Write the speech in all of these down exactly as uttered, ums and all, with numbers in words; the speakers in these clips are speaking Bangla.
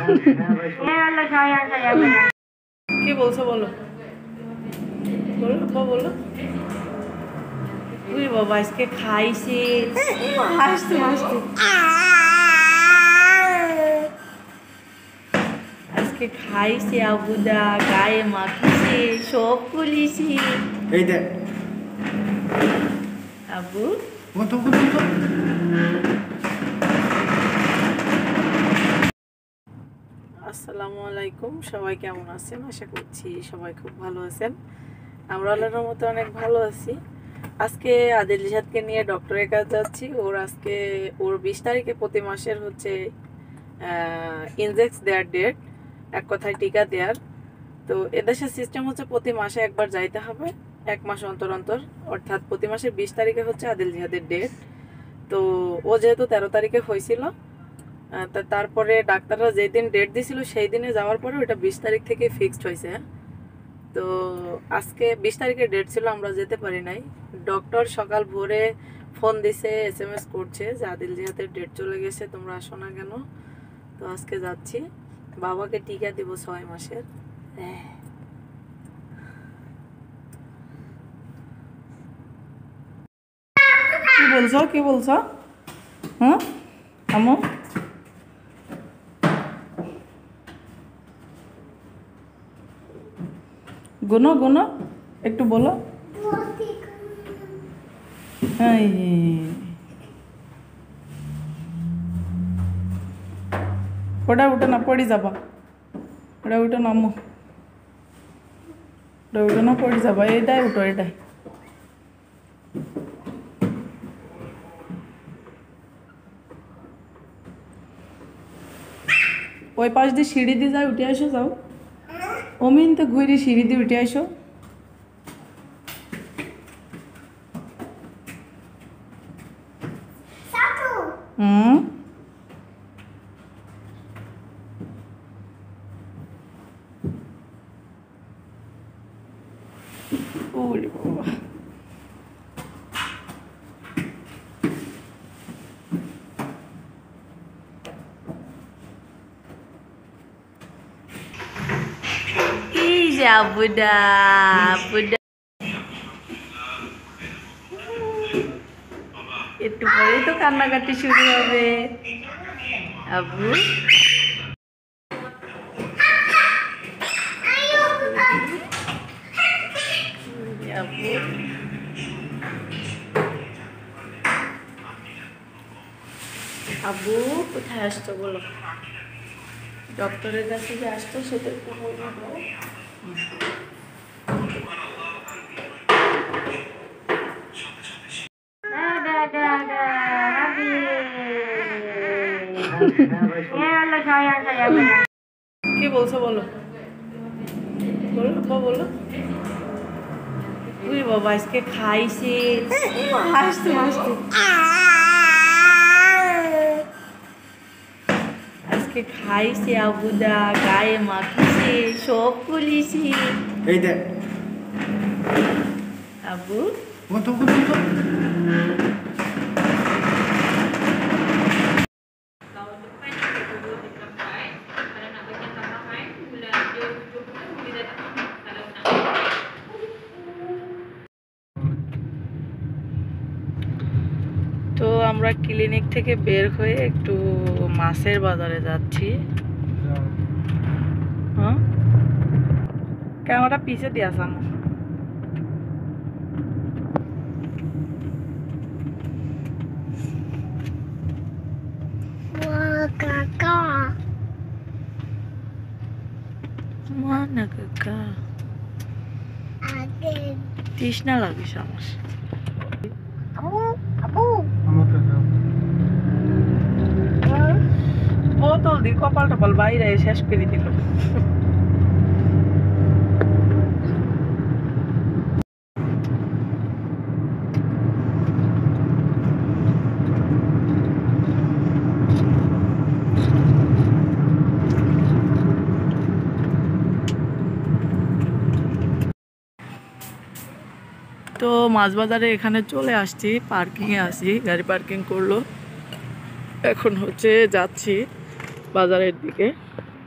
কি বলছো বলো বলো বাবা বলো। ওই বাবা আজকে খাইছে হাসতে হাসতে আজকে খাইছে আবুদা গায়ে মাখিছে সব পুলিশি এই দেখ আবু আসসালামু আলাইকুম। সবাই কেমন আছেন? আশা করছি সবাই খুব ভালো আছেন। আমরা আল্লাহর মতো অনেক ভালো আছি। আজকে আদিল জিহাদকে নিয়ে ডক্টরের কাছে যাচ্ছি। ওর আজকে ওর বিশ তারিখে প্রতি মাসের হচ্ছে ইনজেক্স দেওয়ার ডেট, এক কথায় টিকা দেওয়ার। তো এদেশের সিস্টেম হচ্ছে প্রতি মাসে একবার যাইতে হবে, এক মাস অন্তর অন্তর, অর্থাৎ প্রতি মাসের বিশ তারিখে হচ্ছে আদিল জিহাদের ডেট। তো ও যেহেতু তেরো তারিখে হয়েছিল, তা তারপরে ডাক্তাররা যেদিন ডেট দিছিল সেই দিনে যাওয়ার পরে ওইটা বিশ তারিখ থেকে ফিক্সড হয়েছে। তো আজকে বিশ তারিখের ডেট ছিল, আমরা যেতে পারি নাই। ডক্টর সকাল ভোরে ফোন দিছে, এস এম এস করছে যে আদিল জিহাদের ডেট চলে গেছে, তোমরা আসো না কেন। তো আজকে যাচ্ছি, বাবাকে টিকা দিব ছয় মাসের। কি বলছো কি বলছো হ্যাঁ আমো? গুনো গুনো একটু বলো। ওটা উঠে না, পড়ে যাবা। ওটা উঠে নামো, ওটা উঠে না, পড়ে যাবা। এইটাই উঠো, এটাই। ওই পাশ দিয়ে সিঁড়ি দিয়ে যাও, উঠে আসো, যাও। অমিন তো ঘুরে সিঁড়ি দিয়ে উঠে আসো। হুম ওরে বাবা, এই যে আবুদা আবুদা একটু পরেই তো কান্নাকাটি শুরু হবে। আবু আবু আবু কোথায় আসতো বলো? ডক্টরের কাছে যে আসতো সেটা একটু বলবো। কি বলছো বলো বলো বাবা বলো। ওই বাবা আজকে খাইছে হাসতে হাসতে আজকে খাইছে আবুদা গায়ে মাখিছে সব পুলিশি এই দেখ আবু তো আমরা ক্লিনিক থেকে বের হয়ে একটু মাছের বাজারে যাচ্ছি। হ্যাঁ ক্যামেরা পিছে দিয়ে আসাম। Mana kakak? তৃষ্ণা লাগে আমার। বোতল দিয়ে কপাল টপাল বাইরে শেষ করে দিল। তো মাছ বাজারে এখানে চলে আসছি, পার্কিংয়ে আসি, গাড়ি পার্কিং করলো। এখন হচ্ছে যাচ্ছি বাজারের দিকে।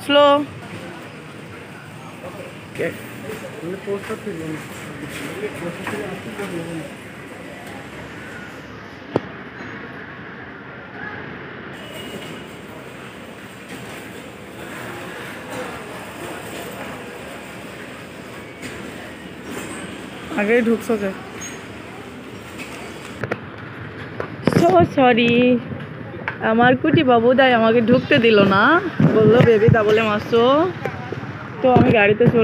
আসলো। আগেই ঢুকছো যে, সো সরি। আমার কুটি বাবু দাই আমাকে ঢুকতে দিল না, বললো বেবি ডাবলে মাসো। তো আমি গাড়িতে চলে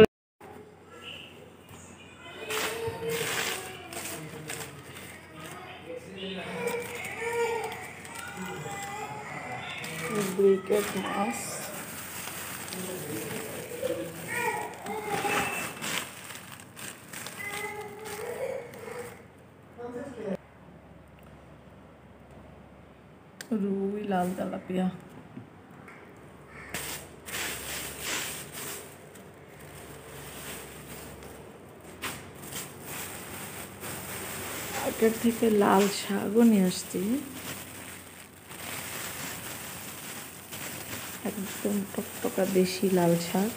ব্রিকেট মাছ রুই লাল তেলাপিয়া। মার্কেট থেকে লাল শাকও নিয়ে আসছি, একদম টকটকা দেশি লাল শাক।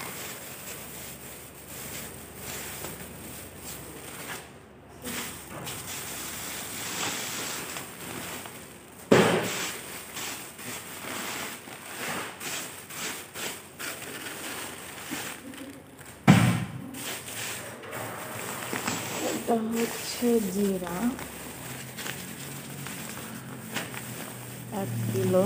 এটা হচ্ছে জিরা এক কিলো,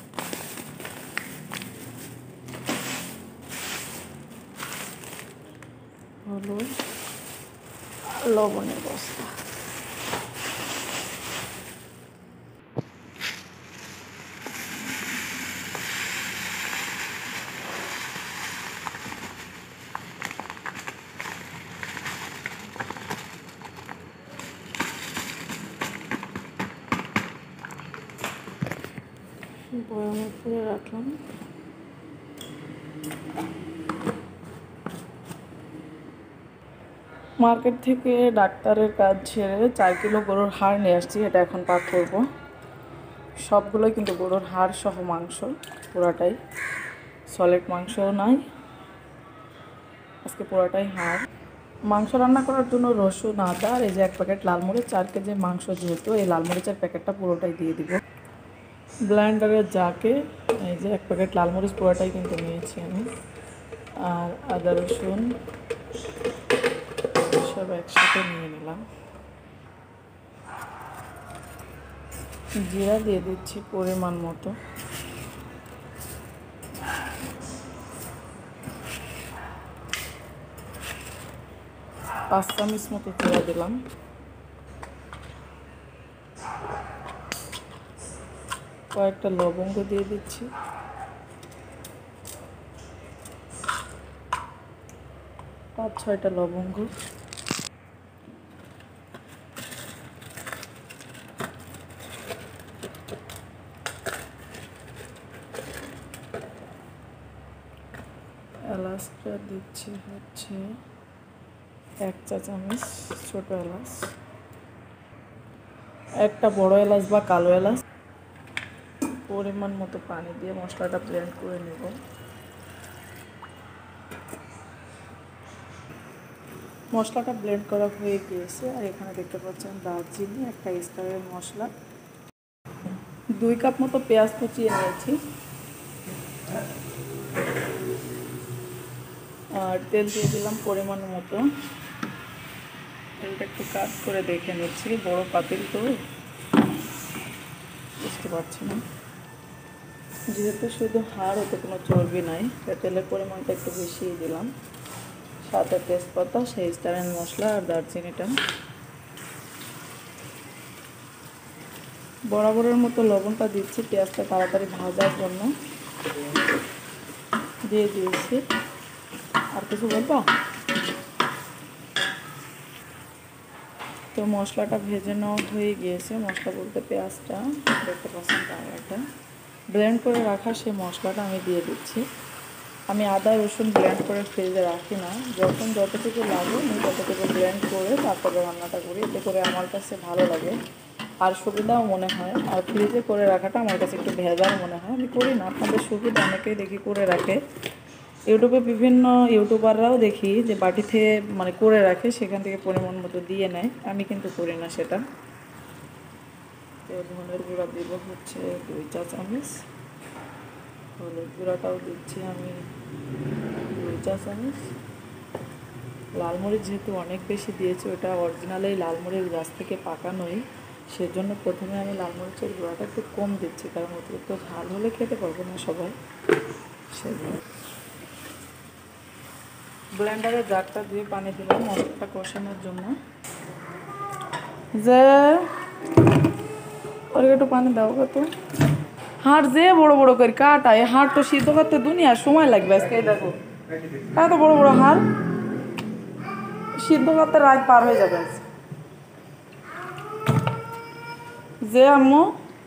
হলুদ, লবণের বস্তা। বয়ামে করে রাখলাম। মার্কেট থেকে ডাক্তারের কাজ ছেড়ে চার কিলো গরুর হাড় নিয়ে আসছি, এটা এখন পাক করব। সবগুলোই কিন্তু গরুর হাড় সহ মাংস, পুরাটাই সলিড মাংসও নাই, আজকে পুরাটাই হাড়। মাংস রান্না করার জন্য রসুন, আদা আর এই যে এক প্যাকেট লাল মরিচ, চার কেজি মাংস যেহেতু এই লাল মরিচের প্যাকেটটা পুরোটাই দিয়ে দিব। ব্লেন্ডারের জাকে এই যে এক প্যাকেট লাল মরিচ পুরোটাই কিন্তু নিয়েছি আমি, আর আদা রসুন সব একসাথে নিয়ে নিলাম। জিরা দিয়ে দিচ্ছি পরিমাণ মতো, পাঁচ চামচ মতো জিরা দিলাম। কয়েকটা লবঙ্গ দিয়ে দিচ্ছি, পাঁচ ছয়টা লবঙ্গ। এলাচটা দিচ্ছি হচ্ছে এক চা চামচ ছোটো এলাচ, একটা বড় এলাচ বা কালো এলাচ। পরিমাণ মতো পানি দিয়ে মশলাটা ব্লেন্ড করে নেব। মশলাটা ব্লেন্ড করা হয়ে গিয়েছে, আর এখানে দেখতে পাচ্ছেন দারচিনি, একটা স্টারের মশলা, দুই কাপ মতো পেঁয়াজ কুচিয়ে নিয়েছি, আর তেল দিয়ে দিলাম পরিমাণ মতো। তেলটা একটু কাট করে দেখে নিচ্ছি, বড় পাতিল তো বুঝতে পারছি না, যেহেতু শুধু হাড়, ওতে কোনো চর্বি নাই, তেলের পরিমাণটা একটু বেশিই দিলাম। সাথে তেজপাতা, সেই স্টারের মশলা আর দারচিনিটা। বরাবরের মতো লবণটা দিচ্ছি পেঁয়াজটা তাড়াতাড়ি ভাজার জন্য, দিয়ে দিয়েছি। আর কিছু বলবো? তো মশলাটা ভেজে নেওয়া হয়ে গিয়েছে, মশলা বলতে পেঁয়াজটা দেখতে পাচ্ছেন টামাটা ব্লেন্ড করে রাখা সেই মশলাটা আমি দিয়ে দিচ্ছি। আমি আদা রসুন ব্লেন্ড করে ফ্রিজে রাখি না, যখন যতটুকু লাগে আমি ততটুকু ব্লেন্ড করে তারপরে রান্নাটা করি, এতে করে আমার কাছে ভালো লাগে আর সুবিধাও মনে হয়। আর ফ্রিজে করে রাখাটা আমার কাছে একটু ভেজাল মনে হয়, আমি করি না, আপনাদের সুবিধা অনেকেই দেখি করে রাখে। ইউটিউবে বিভিন্ন ইউটিউবাররাও দেখি যে বাটিতে মানে করে রাখে, সেখান থেকে পরিমাণ মতো দিয়ে নেয়। আমি কিন্তু করি না সেটা। তো ধনের গুঁড়া দিব হচ্ছে দুই চা চামচ, হলুদ গুঁড়াটাও দিচ্ছি আমি দুই চা চামচ। লাল মরিচ যেহেতু অনেক বেশি দিয়েছি, ওটা অরিজিনালেই লাল মরিচ গাছ থেকে পাকানোই, সেজন্য প্রথমে আমি লাল মরিচের গুঁড়াটা একটু কম দিচ্ছি, কারণ অতিরিক্ত ঝাল হলে খেতে পারবো না সবাই, সেজন্য। ব্লেন্ডারে জারটা দিয়ে পানি দিলাম মশলাটা কষানোর জন্য। যে ওর একটু পানি দাও কত। হাড় যে বড় বড় করে কাটা, এই হাড় তো সিদ্ধ করতে দুনিয়ার সময় লাগবে। আজকে দেখো এত বড় বড় হাড় সিদ্ধ করতে রাত পার হয়ে যাবে। যে আম্মু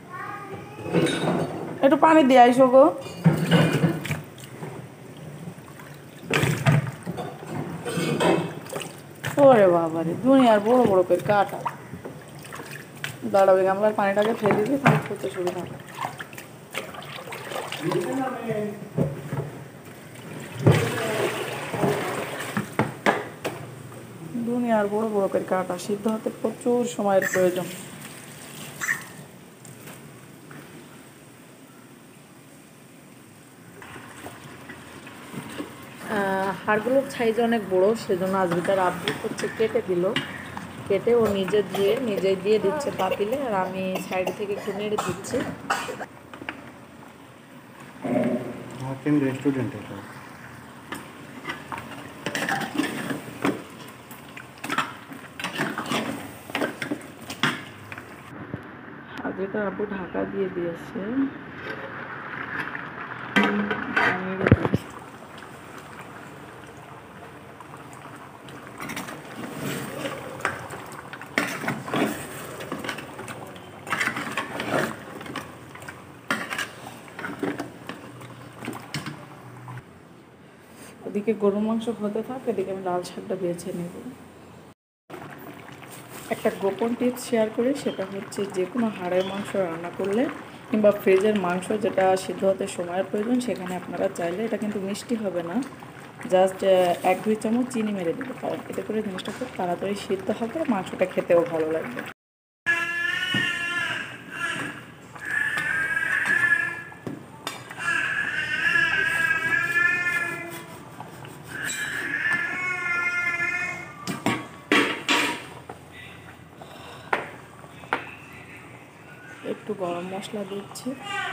একটু পানি দিয়ে আইসো গো। ওরে বাবারে দুনিয়ার বড় বড় করে কাটা। দাঁড়াবে গামলার পানিটাকে ফেলে দিবি, তাহলে করতে সুবিধা হবে। দুনিয়ার বড় বড় করে কাটা, সিদ্ধ হতে প্রচুর সময়ের প্রয়োজন। হাড়গুলোর সাইজ অনেক বড়, সেজন্য আজবিতার আব্বু হচ্ছে কেটে দিল। কেটে ও নিজে ধুয়ে নিজেই দিয়ে দিচ্ছে পাতিলে, আর আমি সাইড থেকে একটু নেড়ে দিচ্ছি। রেস্টুরেন্ট এটা আজবিতা আব্বু ঢাকা দিয়ে দিয়েছে। ওদিকে গরুর মাংস হতে থাকে, এদিকে আমি লাল শাকটা বেছে নেব। একটা গোপন টিপস শেয়ার করি, সেটা হচ্ছে যে কোনো হাড়ের মাংস রান্না করলে কিংবা ফ্রিজের মাংস যেটা সিদ্ধ হতে সময়ের প্রয়োজন, সেখানে আপনারা চাইলে, এটা কিন্তু মিষ্টি হবে না, জাস্ট এক দুই চামচ চিনি মেরে দিতে পারেন। এতে করে জিনিসটা খুব তাড়াতাড়ি সিদ্ধ হবে, মাংসটা খেতেও ভালো লাগবে। একটু গরম মশলা দিচ্ছি।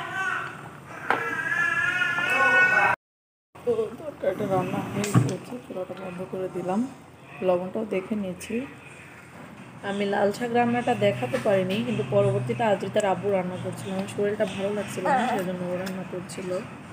তো তরকারিটা রান্না হয়ে গেছে, চুলাটা বন্ধ করে দিলাম। লবণটাও দেখে নিয়েছি। আমি লাল শাক রান্নাটা দেখাতে পারিনি, কিন্তু পরবর্তীতে আজরিতার আব্বু রান্না করছিল। আমার শরীরটা ভালো লাগছিল না, সেজন্য ও রান্না করছিল।